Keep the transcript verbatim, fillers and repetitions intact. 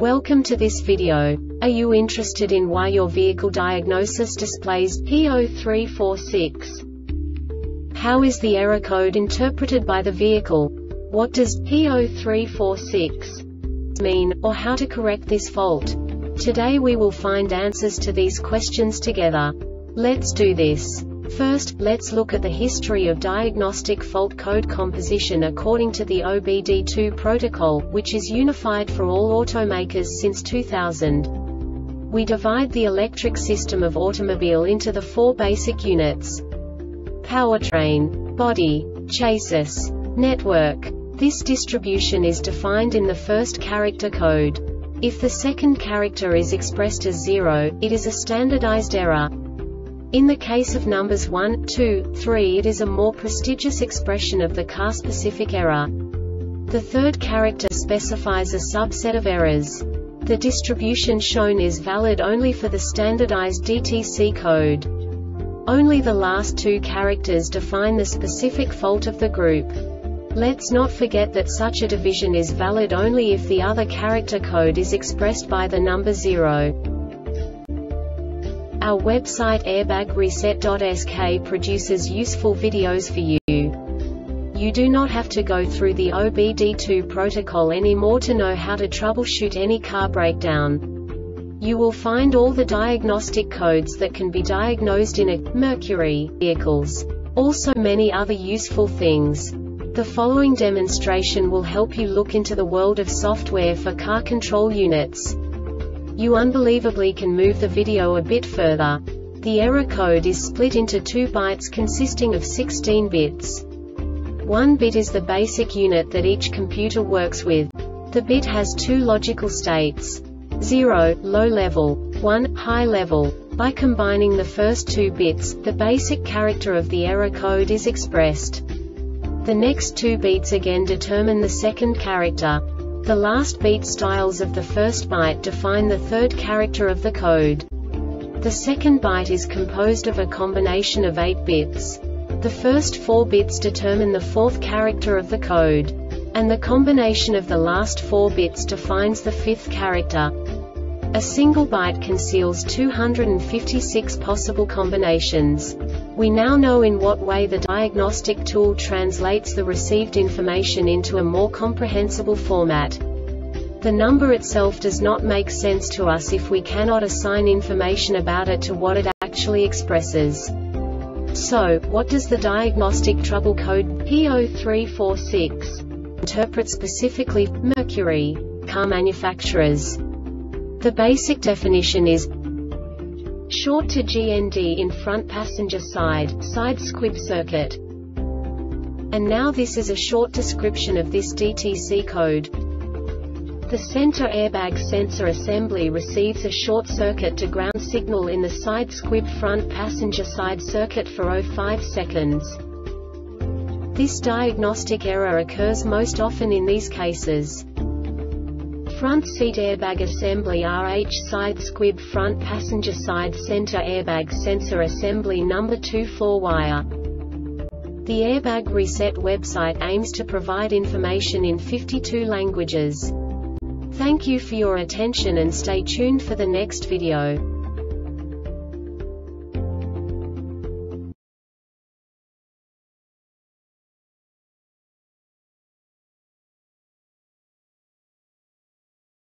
Welcome to this video. Are you interested in why your vehicle diagnosis displays P zero three four six? How is the error code interpreted by the vehicle? What does P zero three four six mean, or how to correct this fault? Today we will find answers to these questions together. Let's do this. First, let's look at the history of diagnostic fault code composition according to the O B D two protocol, which is unified for all automakers since two thousand. We divide the electric system of automobile into the four basic units: powertrain, body, chassis, network. This distribution is defined in the first character code. If the second character is expressed as zero, it is a standardized error. In the case of numbers one, two, three, it is a more prestigious expression of the car-specific error. The third character specifies a subset of errors. The distribution shown is valid only for the standardized D T C code. Only the last two characters define the specific fault of the group. Let's not forget that such a division is valid only if the other character code is expressed by the number zero. Our website airbag reset dot S K produces useful videos for you. You do not have to go through the O B D two protocol anymore to know how to troubleshoot any car breakdown. You will find all the diagnostic codes that can be diagnosed in a Mercury vehicles. Also many other useful things. The following demonstration will help you look into the world of software for car control units. You unbelievably can move the video a bit further. The error code is split into two bytes consisting of sixteen bits. One bit is the basic unit that each computer works with. The bit has two logical states: zero, low level, one, high level. By combining the first two bits, the basic character of the error code is expressed. The next two bits again determine the second character. The last beat styles of the first byte define the third character of the code. The second byte is composed of a combination of eight bits. The first four bits determine the fourth character of the code. And the combination of the last four bits defines the fifth character. A single byte conceals two hundred fifty-six possible combinations. We now know in what way the diagnostic tool translates the received information into a more comprehensible format. The number itself does not make sense to us if we cannot assign information about it to what it actually expresses. So, what does the diagnostic trouble code P zero three four six interpret specifically for Mercury car manufacturers? The basic definition is short to G N D in front passenger side, side squib circuit. And now this is a short description of this D T C code. The center airbag sensor assembly receives a short circuit to ground signal in the side squib front passenger side circuit for zero point five seconds. This diagnostic error occurs most often in these cases: front seat airbag assembly R H side squib front passenger side center airbag sensor assembly number two floor wire. The Airbag Reset website aims to provide information in fifty-two languages. Thank you for your attention and stay tuned for the next video.